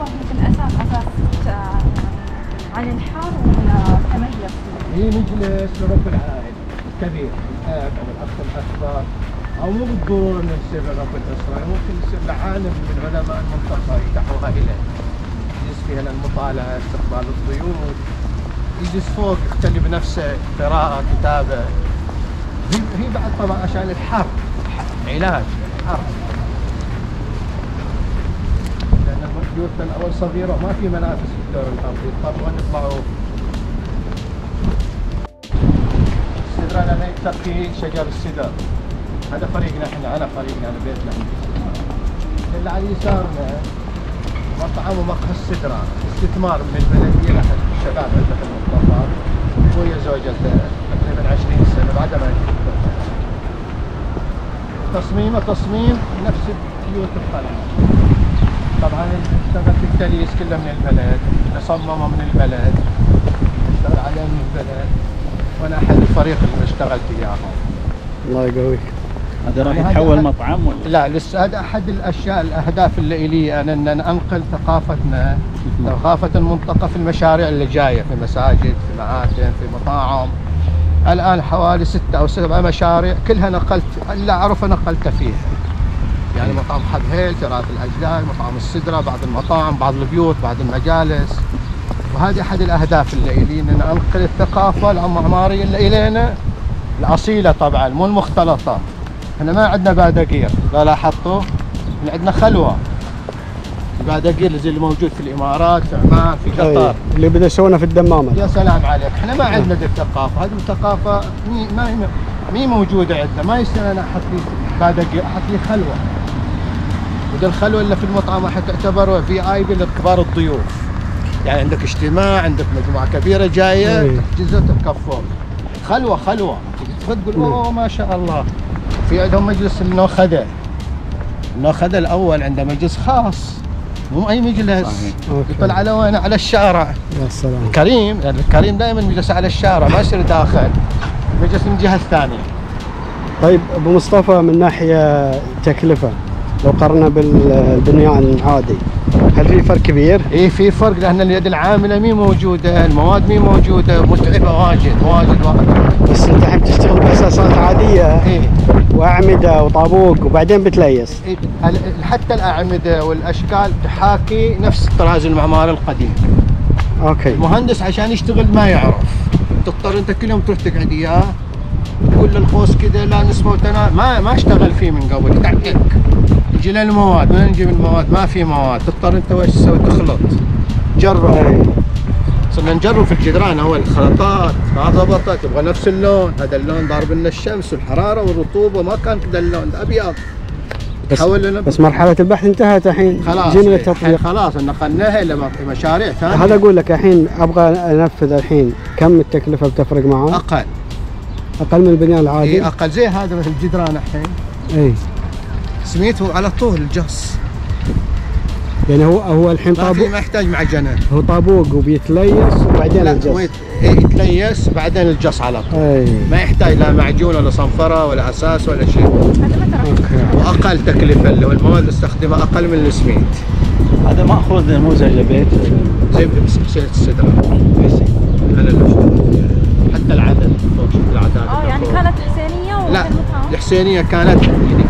الأساس عن الحر ولا تميز؟ هي مجلس لرب العائلة كبير، الأب أو الأخ الأكبر، أو مو بالضرورة إنه يصير لرب الأسرة، ممكن يصير لعالم من علماء المنطقة يفتحوها إليه، يجلس فيها للمطالعة، استقبال الضيوف، يجلس فوق يختلي بنفسه، قراءة، كتابة. هي بعد طبعا عشان الحر، علاج الحر. لأن بيوتنا الأول صغيرة وما في منافس في الدور الأرضي، يضطروا يطلعوا. السدرة لما يتقي شجر السدر، هذا فريقنا احنا، أنا فريقنا أنا بيتنا. اللي على يسارنا مطعم ومقهى السدرة، استثمار من البلدية أحد الشباب عنده في المطلقات، ويا زوجته تقريبا 20 سنة بعد ما تصميمه تصميم نفس بيوت القلعة. طبعا اشتغل في التليس كله من البلد، صممه من البلد، اشتغل عليه من البلد، وانا احد الفريق اللي اشتغلت وياهم. الله يقويك. هذا راح يتحول مطعم ولا؟ لا لسه، هذا احد الاشياء الاهداف اللي لي انا، ان انقل ثقافتنا، ثقافة المنطقة في المشاريع اللي جاية، في مساجد، في معاتم، في مطاعم. الان حوالي 6 أو 7 مشاريع كلها نقلت، اللي اعرفه نقلت فيها. يعني مطعم حبهيل، تراث الاجداد، مطعم السدرة، بعض المطاعم، بعض البيوت، بعض المجالس. وهذه احد الاهداف اللي لي، ان انقل الثقافة المعمارية اللي الينا الاصيلة، طبعا مو المختلطة. احنا ما عندنا بادقير، لا لاحظتوا؟ احنا عندنا خلوة. البادقير زي اللي موجود في الامارات، في عمان، في قطر، اللي بدأ يسوونه في الدمامة. يا سلام عليك. احنا ما عندنا دي الثقافة، هذه الثقافة مي موجودة عندنا. ما يصير انا احط لي بادقير، احط لي خلوة. وده الخلوة اللي في المطعم راح تعتبر VIP لكبار الضيوف. يعني عندك اجتماع، عندك مجموعة كبيرة جاية، تجلسوا تتكفون. خلوة تقول اوه ما شاء الله. في عندهم مجلس النوخدة. النوخدة الأول عنده مجلس خاص، مو أي مجلس. يطلع على وين؟ على الشارع. يا سلام. الكريم، يعني الكريم دائما مجلس على الشارع، ما يصير داخل. مجلس من الجهة الثانية. طيب أبو مصطفى، من ناحية تكلفة لو قارنا بالبنيان العادي، هل في فرق كبير؟ اي في فرق، لأن اليد العاملة مي موجودة، المواد مي موجودة، متعبة واجد. بس أنت الحين تشتغل بأساسات عادية. إيه؟ وأعمدة وطابوق وبعدين بتليس. إيه؟ حتى الأعمدة والأشكال تحاكي نفس الطراز المعماري القديم. اوكي. المهندس عشان يشتغل ما يعرف، تضطر انت كل يوم تروح تقعد اياه، تقول للقوس كذا لا نسبة ما اشتغل فيه من قبل، يتعقك. يجي له المواد، وين نجيب المواد؟ ما في مواد، تضطر انت وش تسوي؟ تخلط، تجرب. صرنا نجرب في الجدران اول خلطات، ما ضبطت، يبغى نفس اللون، هذا اللون ضارب لنا الشمس والحرارة والرطوبة، ما كان كذا اللون، ابيض. بس مرحلة البحث انتهت الحين. خلاص جينا للتطبيق. خلاص نقلناها الى مشاريع ثانية. هذا اقول لك الحين ابغى انفذ الحين، كم التكلفة بتفرق معه؟ اقل من البنيان العادي. اي اقل، زي هذا مثل الجدران الحين. اي سميته على طول الجص. يعني هو الحين طابوق، ما يحتاج معجنة. هو طابوق وبيتليس وبعدين الجص. يتليس بعدين الجص على طول. ما يحتاج لا معجون ولا صنفرة ولا اساس ولا شيء. واقل تكلفة، اللي هو المواد اللي استخدمها اقل من الاسمنت. هذا ماخوذ نموذج بيت زي سلسلة السدرة. انا اللي حتى العدد فوق، شوف الاعداد. يعني كانت حسينية ولا لا، الحسينية كانت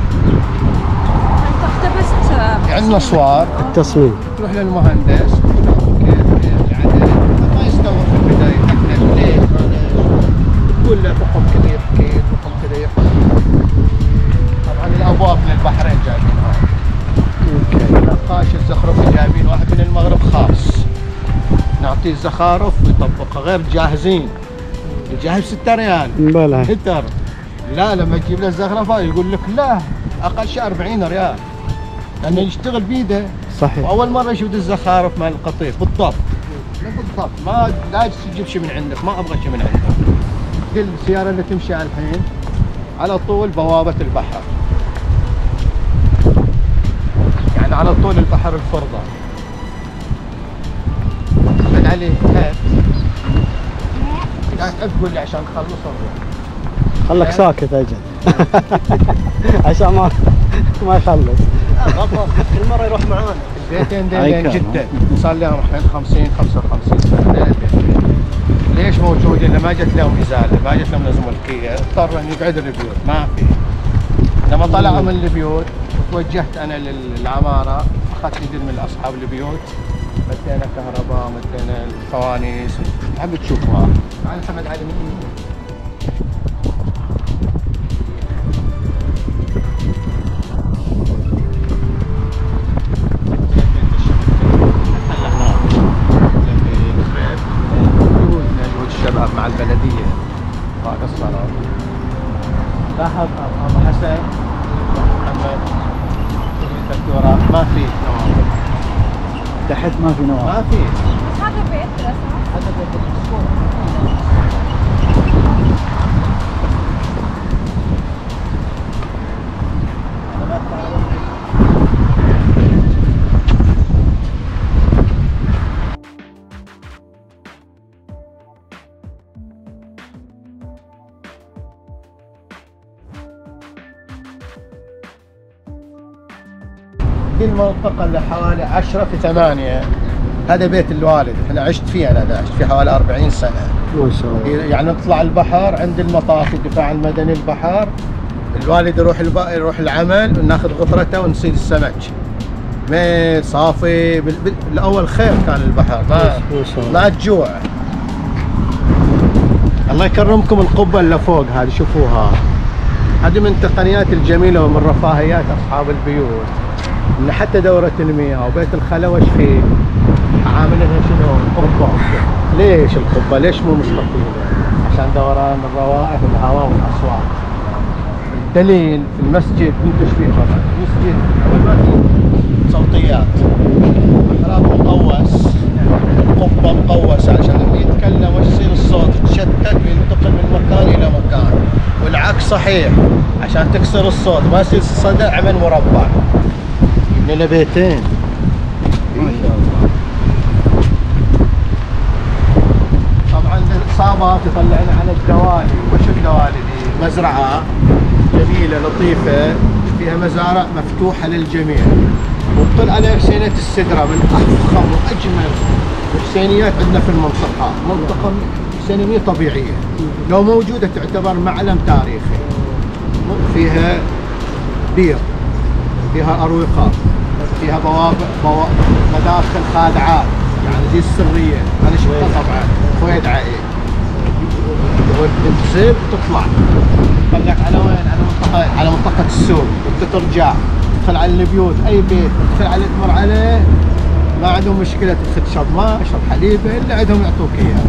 اقتبست عندنا صور التصميم. تروح للمهندس تقول له كيف العدد، ما يستوعب في البداية احنا ليه تقول له رقم كذا يحكي، رقم كذا يحكي. طبعا الابواب من البحرين جايبينها. النقاش الزخرفي جايبين واحد من المغرب خاص، نعطيه الزخارف ويطبقها، غير جاهزين. الجاهز 6 ريال بلى هتر. لا لما تجيب له الزخرفه يقول لك لا، اقل شيء 40 ريال، لانه يشتغل بيده. صحيح. واول مره يشوف الزخارف مال القطيف بالضبط. بالضبط، ما لا تجيب شيء من عندك، ما ابغى شيء من عندك. كل السياره اللي تمشي الحين على طول بوابه البحر، يعني على طول البحر الفرضه. محمد علي هات. لا تقول لي عشان نخلص الروح. خلك ساكت اجل. عشان ما يخلص. كل مره يروح معانا. البيتين دين جدا صار لهم الحين 50 55 سنه. ليش موجودين؟ لما جت لهم ازاله، ما جت لهم نظم ملكيه، اضطر ان يقعدوا البيوت ما في. لما طلعوا من البيوت وتوجهت انا للعماره، اخذت اذن من اصحاب البيوت، مدينا كهرباء، مدينا الفوانيس، حب تشوفوها. تعال محمد علي من الشباب مع البلديه قصروا. لاحظ ابو حسن محمد الدكتوراه ما في نوافذ تحت ما في نوافذ. ما في. بس هذا بيت رسم. هذا بيت الدكتور. دي المنطقة اللي حوالي 10 في 8. هذا بيت الوالد، احنا عشت فيه، انا عشت فيه حوالي 40 سنة. ما شاء الله. يعني نطلع البحر عند المطاف الدفاع المدني البحر، الوالد يروح العمل وناخذ غطرته ونصيد السمك. ميل صافي، الاول خير كان البحر، ما تجوع. الله يكرمكم القبة اللي فوق هذه شوفوها. هذه من التقنيات الجميلة ومن رفاهيات اصحاب البيوت. ان حتى دورة المياه وبيت الخلا وش فيه؟ عاملينها شنو؟ قبة. ليش القبة؟ ليش مو مستطيلة؟ عشان دوران الروائح والهواء والاصوات. الدليل في المسجد منتج فيه طبعا، المسجد اول ما في صوتيات، المحراب مقوس، القبة مقوسة عشان لما يتكلم وش يصير الصوت يتشتت وينتقل من مكان الى مكان، والعكس صحيح عشان تكسر الصوت ما يصير صدع عمل مربع. لنا بيتين ما شاء الله. طبعا الاصابات يطلعنا على الدوالي. وش الدوالي دي؟ مزرعه جميله لطيفه فيها مزارع مفتوحه للجميع، وتطل على حسينيه السدره من افخم واجمل الحسينيات عندنا في المنطقه. منطقه حسينيه طبيعيه لو موجوده تعتبر معلم تاريخي. فيها بير، فيها اروقه، فيها مداخل خادعات يعني زي السريه. انا شفتها طبعا خويد عائل. تنزل وتطلع تطلعك على وين؟ على منطقه السوق، وترجع تدخل على البيوت. اي بيت تدخل عليه تمر عليه ما عندهم مشكله، تدخل تشرب ماء تشرب حليب الا عندهم يعطوك اياه.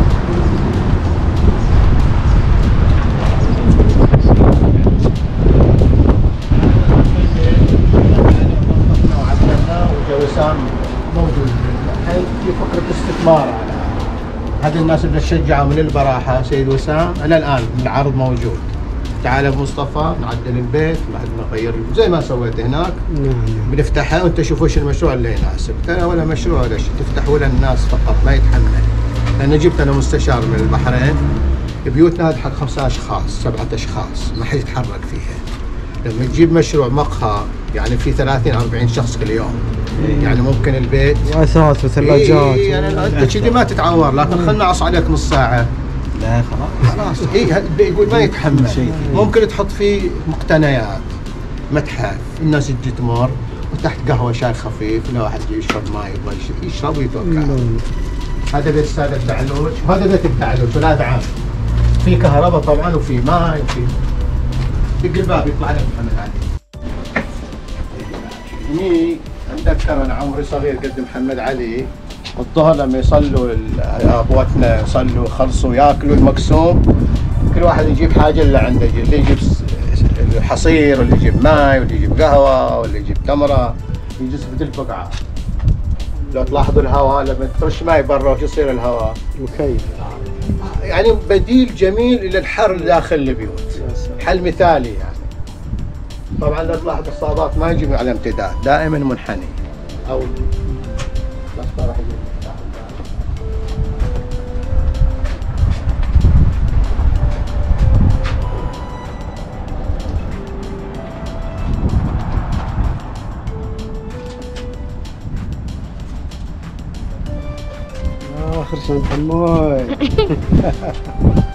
وسام موجود الحين في فكره استثمار على هذه الناس اللي تشجعوا من البراحه. سيد وسام الى الان العرض موجود. تعال ابو مصطفى نعدل البيت بعد ما نغير زي ما سويت هناك. بنفتحها وانت شوف وش المشروع اللي يناسبك. انا ولا مشروع ولا شيء، تفتح ولا الناس فقط ما يتحمل. لان جبت انا مستشار من البحرين، بيوتنا هذه حق 5 اشخاص 7 اشخاص ما حد يتحرك فيها. لما تجيب مشروع مقهى يعني في 30 40 شخص كل يوم، يعني ممكن البيت واثاث وثلاجات. يعني انت كذي ما تتعور، لكن خلنا نعص عليك نص ساعه. لا خلاص يقول ما يتحمل. ممكن تحط فيه مقتنيات، متحف، الناس تجي تمر وتحت قهوه شاي خفيف، لو واحد يشرب ماء يبغى يشرب ويتوكل. هذا بيت الساده الدعلوج، وهذا بيت الدعلوج 3 عام. في كهرباء طبعا وفي ماء وفي دق الباب يطلع لك محمد علي. هني اتذكر انا عمري صغير قد محمد علي، الظهر لما يصلوا ابوتنا يصلوا يخلصوا ياكلوا المقسوم، كل واحد يجيب حاجه اللي عنده، اللي يجيب حصير واللي يجيب ماي واللي يجيب قهوه واللي يجيب تمره، يجلس في البقعه. لو تلاحظوا الهواء لما ترش ماي برا وش يصير الهواء؟ مكيف. يعني بديل جميل الى الحر داخل البيوت، حل مثالي يعني. طبعا لو تلاحظ الصابات ما يجي على امتداد، دائما منحني او راح يجي. اخر شلون تحموي